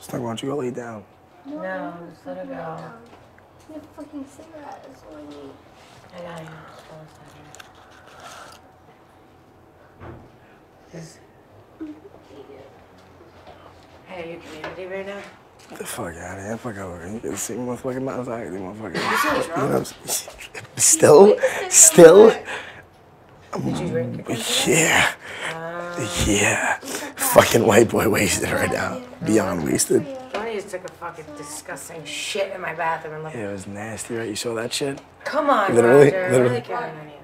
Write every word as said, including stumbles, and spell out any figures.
So why don't you go lay down? No, no just let her go. You have a fucking cigarette. That's all I need. I got you. Just Hey, are you community right now? Get the fuck out of here. Fuck over. You can see motherfucking mouse out. You motherfucking. You know, still, still. Did you drink again? Yeah. Um, yeah. Fucking white boy wasted right now. Beyond wasted. Johnny just took a fucking disgusting shit in my bathroom and looked. Yeah, it was nasty, right? You saw that shit? Come on, literally, Roger. literally. Really counting on you.